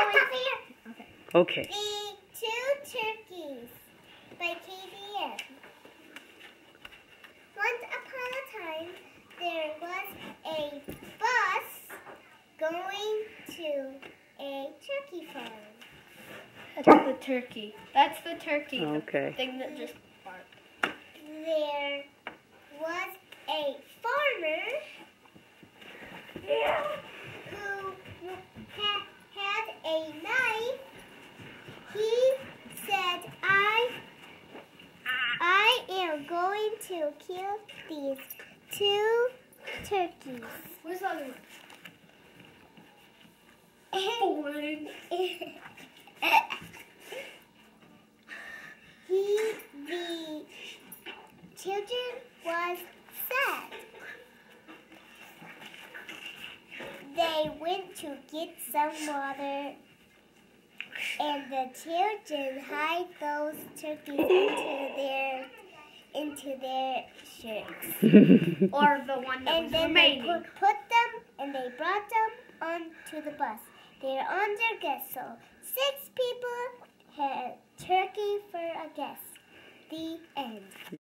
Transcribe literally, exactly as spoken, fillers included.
Okay. The Two Turkeys by K D M. Once upon a time, there was a bus going to a turkey farm. That's the turkey. That's the turkey. Okay. The thing that just barked. There was a farmer who ha had a knife. He said, I, I am going to kill these two turkeys. Where's the other one? he, the children was sad. They went to get some water, and the children hide those turkeys into their into their shirts. Or the one that And was then they remaining. put, put them and they brought them onto the bus. They're on their guest, so six people had turkey for a guest. The end.